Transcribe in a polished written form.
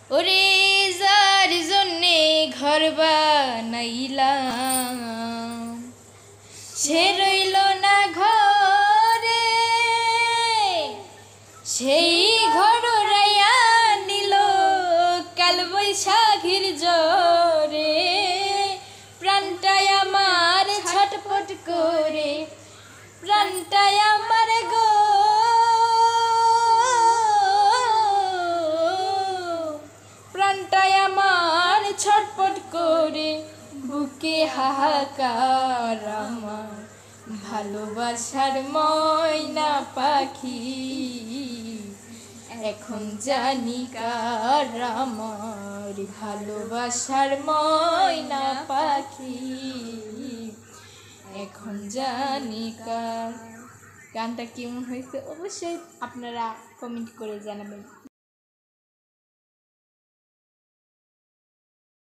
ওরে যার জন্যে ঘর বানাইলাম সে রইল না ঘরে, সেই ঘর রাইয়া নিল কাল বৈশাখীর জ্বরে। প্রাণটায় আমার ছটপট করে, প্রাণটায় আমার গো প্রাণটায় আমার ছটপট করে, বুকে হাহাকার আমার ভালোবাসার ময়না পাখি। এখন জানি কার আমার ভালোবাসার ময়না পাখি, এখন জানি কার। গানটা কেমন হয়েছে অবশ্যই আপনারা কমেন্ট করে জানাবেন।